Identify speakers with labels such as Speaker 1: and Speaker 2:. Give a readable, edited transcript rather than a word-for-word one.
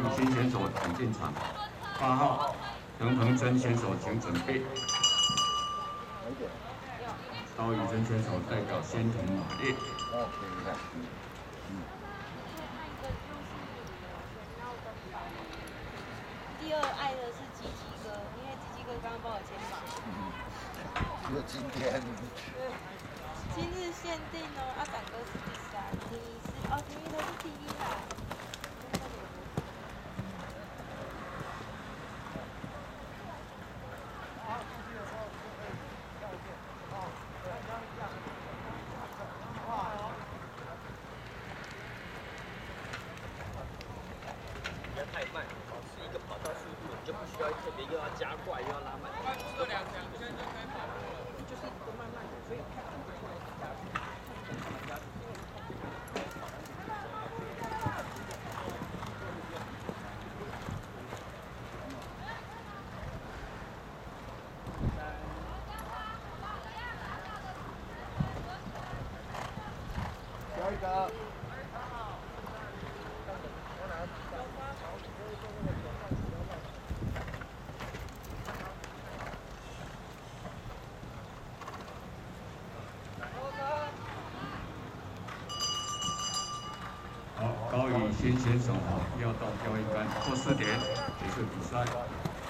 Speaker 1: 宇新选手请进场，8号陈鹏真选手请准备。高宇真选手代表先屯马列。
Speaker 2: 第二爱的是鸡鸡哥，因为鸡鸡哥刚刚帮我牵马。
Speaker 3: 只有今天。
Speaker 2: 今日限定哦，阿展哥是第3，婷宜他是第1啦。
Speaker 4: 不要太慢，保持一个跑道速度，你就不需要特别又要加快又要拉慢。这2圈就可以跑了。就是一个慢慢的，所以看不出来加速。
Speaker 3: 下一个。
Speaker 1: 好，高宇新选手要到交易杆，过4点结束比赛。